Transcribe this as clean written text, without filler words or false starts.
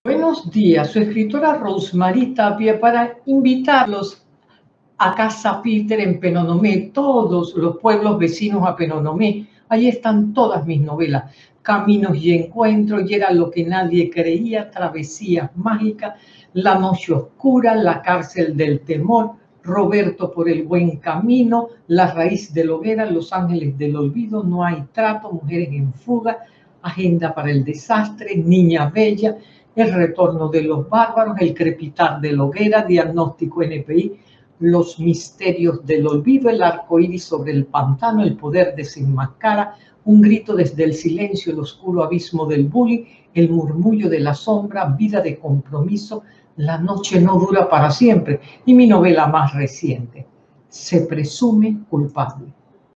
Buenos días, su escritora Rosemary Tapia para invitarlos a Casa Peter en Penonomé, todos los pueblos vecinos a Penonomé. Allí están todas mis novelas, Caminos y Encuentros, y era lo que nadie creía, Travesías Mágicas, La Noche Oscura, La Cárcel del Temor, Roberto por el Buen Camino, La Raíz de la Hoguera, Los Ángeles del Olvido, No hay trato, Mujeres en Fuga, Agenda para el Desastre, Niña Bella, El Retorno de los Bárbaros, El Crepitar de la Hoguera, Diagnóstico NPI, Los Misterios del Olvido, El Arco Iris sobre el Pantano, El Poder desenmascara, Un Grito desde el Silencio, El Oscuro Abismo del Bullying, El Murmullo de la Sombra, Vida de Compromiso, La Noche no dura para siempre, y mi novela más reciente, Se presume culpable.